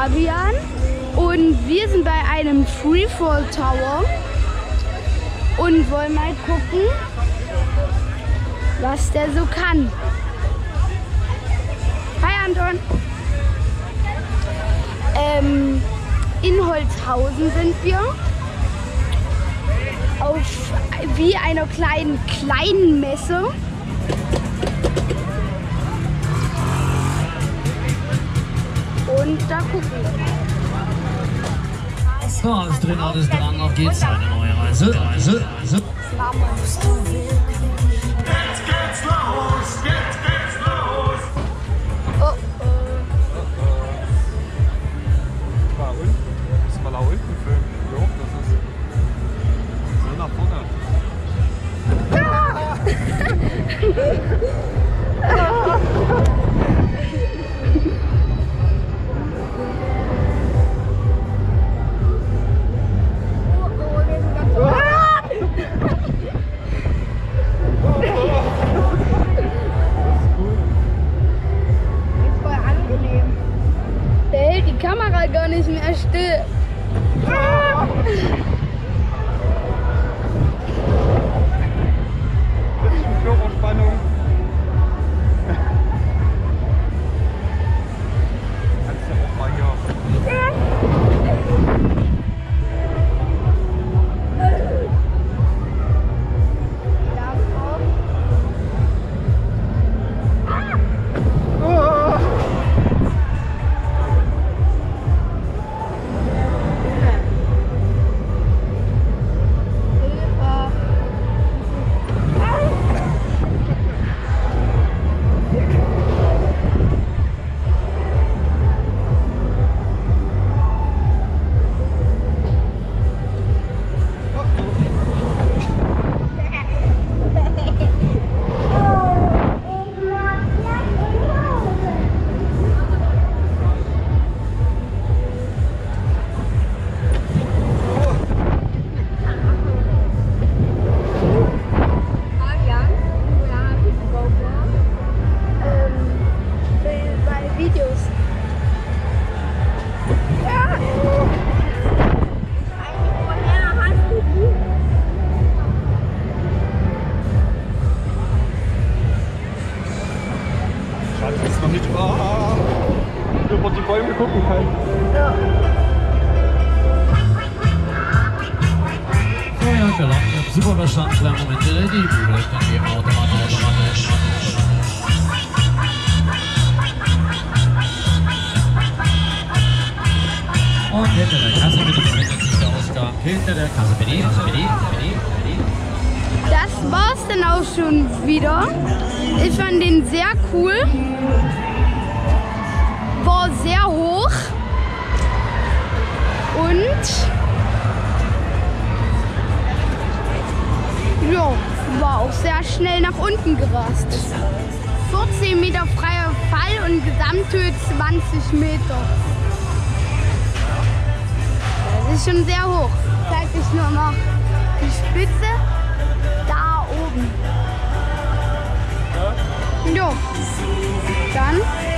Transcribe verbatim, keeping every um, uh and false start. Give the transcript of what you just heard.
Fabian und wir sind bei einem Freefall Tower und wollen mal gucken, was der so kann. Hi Anton! Ähm, in Holzhausen sind wir auf wie einer kleinen kleinen Messe. Und da gucken wir mal. So, alles drin, alles dran, auf geht's. Eine neue Reise, Reise, Reise. Das machen wir. Jetzt geht's los, jetzt geht's los. Oh, oh. Mal unten, müssen wir nach unten filmen. Jo, das ist so nach vorne. Der hält die Kamera gar nicht mehr still. Bisschen Körperspannung. Kannst du auch mal hier. Dass man nicht ah, über die Bäume gucken kann. Ja. So, ja, gelangt. Ich hab super verstanden. Kleinen Moment, die Bibelleuchten geben automatisch. automatisch. Und hinter der Kasse bitte befindet sich der Ausgang. Hinter der Kasse bitte, Kasse bitte, bitte, bitte. Das war's dann auch schon wieder. Ich fand den sehr cool. War sehr hoch. Und ja, war auch sehr schnell nach unten gerast. vierzehn Meter freier Fall und Gesamthöhe zwanzig Meter. Das ist schon sehr hoch. Zeig ich nur noch die Spitze. Da oben. Ja. Dann